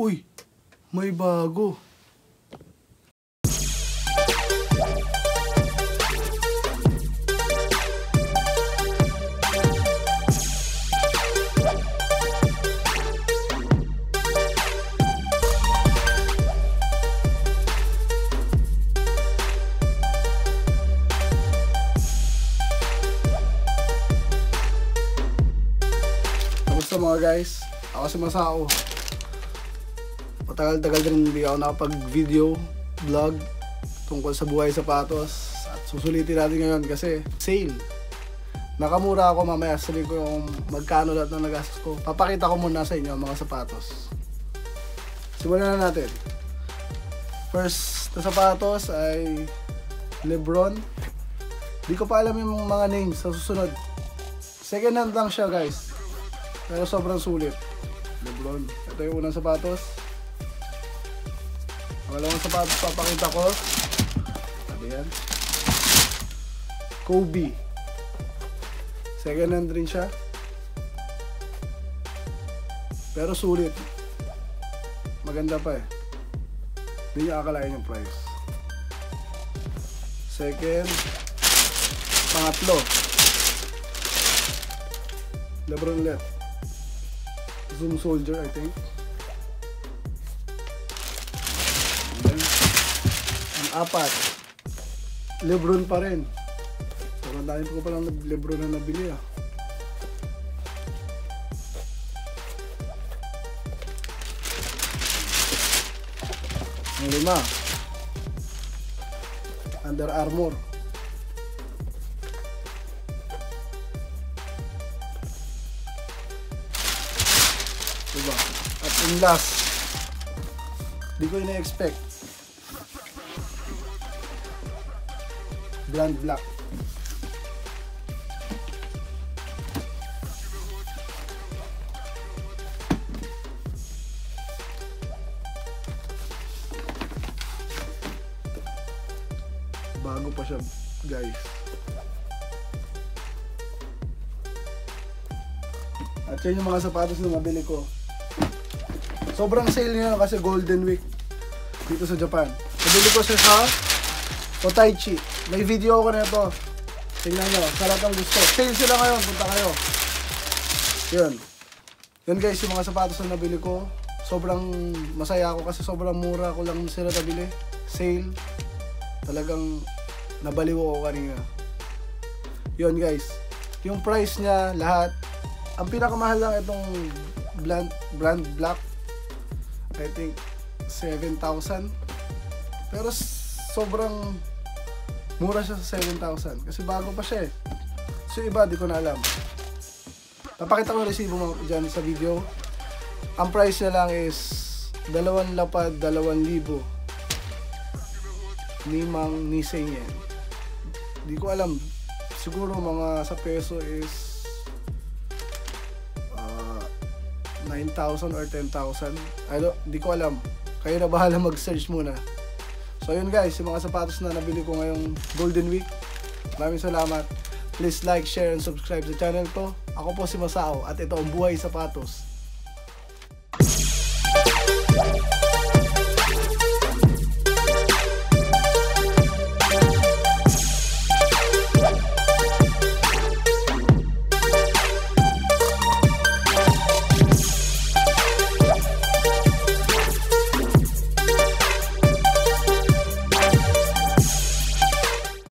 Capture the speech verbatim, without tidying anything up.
Uy, may bago. Kamusta mga guys? Ako si Masao. Matagal-tagal din hindi ako nakapag-video, vlog tungkol sa buhay sapatos. At susulitin natin ngayon kasi sale. Nakamura ako, mamaya sabihin ko yung magkano lahat ng nagastos ko. Papakita ko muna sa inyo ang mga sapatos. Simulan na natin. First na sapatos ay Lebron. Di ko pa alam yung mga names sa susunod. Second hand lang siya guys, pero sobrang sulit. Lebron. Ito yung unang sapatos. Pangalawang sapatos papakita ko. Sabi yan. Kobe. Second hand rin siya, pero sulit. Maganda pa eh. Hindi niya akalain yung price. Second. Pangatlo. Lebron ulit. Zoom Soldier, I think. Ang apat, Lebron pa rin. Sobrang dami ko palang Lebron na nabili ah. Ang lima, Under Armour. Diba? At in last, di ko ina-expect, Blend Black. Bago pa siya guys. At yun yung mga sapatos na mabili ko. Sobrang sale niya kasi Golden Week dito sa Japan. Nabili ko siya sa Otaichi. May video ako na ito. Tingnan nyo, sa lahat ng gusto. Sale sila ngayon, punta kayo. Yun. Yun guys, yung mga sapatos na nabili ko. Sobrang masaya ako kasi sobrang mura ko lang sila nabili. Sale. Talagang nabaliw ako kanina. Yun guys. Yung price niya, lahat. Ang pinakamahal lang itong brand, brand black. I think seven thousand. Pero sobrang mura siya sa seven thousand. Kasi bago pa siya eh. So iba, di ko na alam. Papakita ko yung resibo mo dyan sa video. Ang price niya lang is dalawang lapad, dalawang libo. Nimang nisei yen. Di ko alam. Siguro mga sa peso is uh, nine thousand or ten thousand. I don't, di ko alam. Kayo na bahala mag-search muna. So yun guys, yung mga sapatos na nabili ko ngayong Golden Week. Maraming salamat. Please like, share, and subscribe sa channel ko. Ako po si Masao at ito ang Buhay Sapatos.